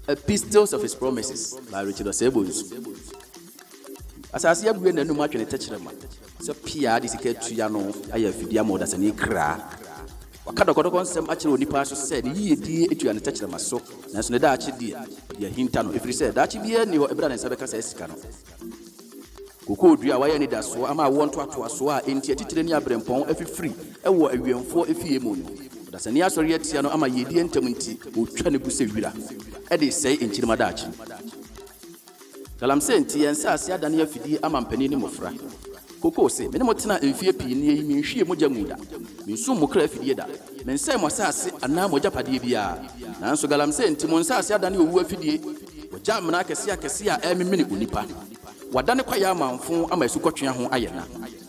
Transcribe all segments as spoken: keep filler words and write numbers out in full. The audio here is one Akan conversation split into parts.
Epistles of His Promises by Bonsu. As I see a good and no much in a touchman. So Pia is a cat to Yano, I have Fidia Modas and Ikra. Wakadoko some actual Nipaso said, ye dear, it you and touch them so. That's no Dutch dear. Dear Hintano, if you said that you be a new Ebra and Sabacas Escano. Kuku, do you any that so? Am I want to to a soa in Tietania Brempon every free? A war a year for a few moon. That's a near sorry yet, am I ye intimacy who try to say Villa. Eddie say in Chimadachi. Galam senti and Sassia Dania Fidi Amam Penini Mofra. Coco say, Menemotina in fear pini, mean she mojamuda. Mean soon mocre fidieda. Men say Mosassi and now Mojapadibia. Nanso Galam senti Monsasia Dani Wafidi. Jamana Cassia Cassia every minute unipa. Wadane Quayama phone am a Sucotia home ayana.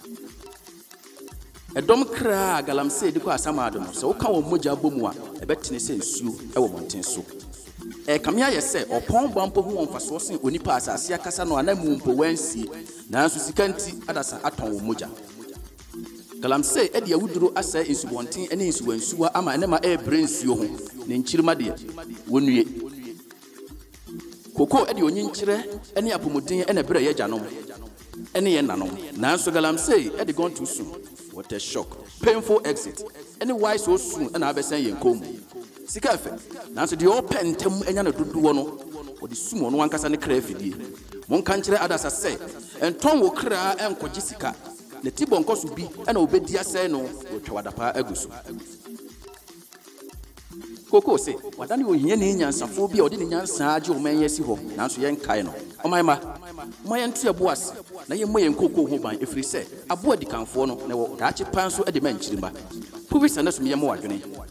A dom cra Galam said the Quasamadon, so come Moja Bumwa, a betting sense you, a mountain soup. E kamia ye se opon bampo hu onfa so sen onipa asase akasa no anamu mpo wansi nanso sikanti adasa aton wo moja Galam say e de awuduro asa insubonten ene insuwansuwa ama ene ma e brensuo ho ne nkirima de wonue Koko e de onyinkire ene apomuden ene bere ye janom ene ye nanom nanso Galam say e de gone too soon. What a shock, painful exit ene why so soon ene abesen ye nkom Sikafe, Nancy the open tem and do one or the sumo one casan crafty. One country others are say, and Tom will cry and Kojisica. The Tibon cos will be and obey dear Seno, which Wadapa Agus. Coco say, what are you yen and some phobia or didn't answer man yesi home, Nancy and Kaino. Oh my ma, my entry was, na ye may and cocoa home by if we say, a boy the canfono, never catch a pencil at the mention. Who is an us me more agony?